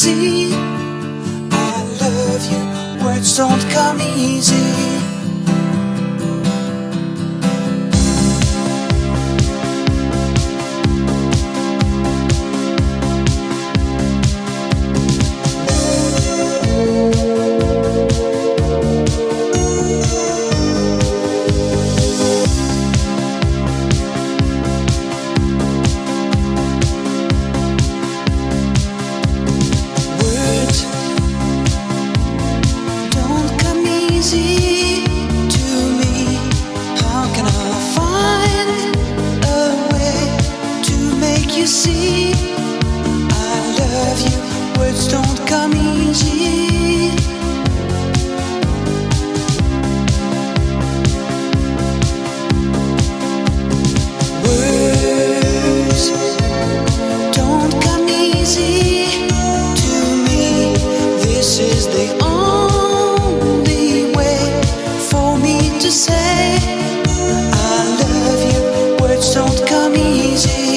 see I love you. Words don't come easy. You see, I love you. Words don't come easy. Words don't come easy to me. This is the only way for me to say I love you. Words don't come easy.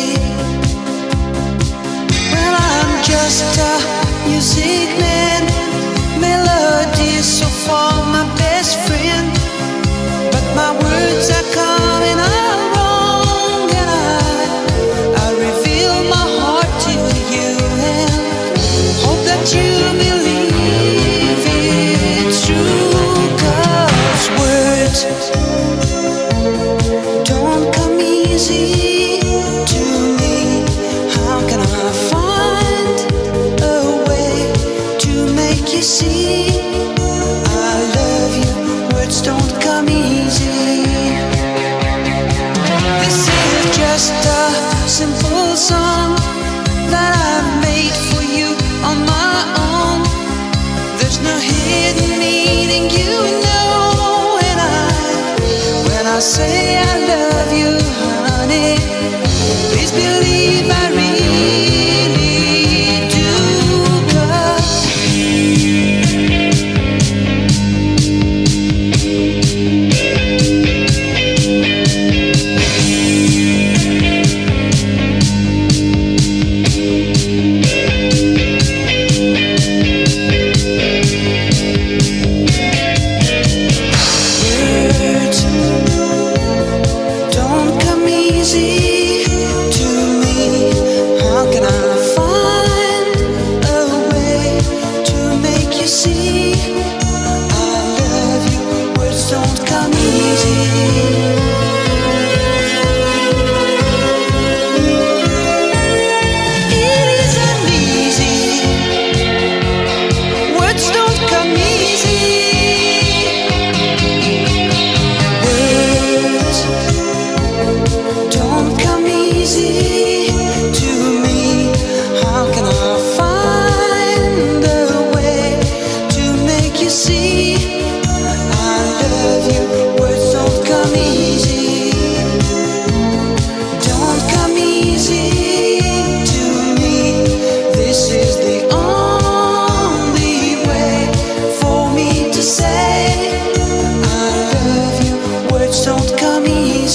Just a music man, melody so far my best friend, but my words are coming out wrong, and I reveal my heart to you and hope that you believe it's true. 'Cause words don't come easy to me. How can I find you see, I love you. Words don't come easy. This is just a simple song that I made for you on my own. There's no hidden meaning, you know. And when I say I love you, honey, please believe I really do. 'Cause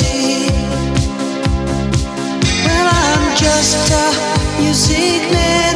just a music man.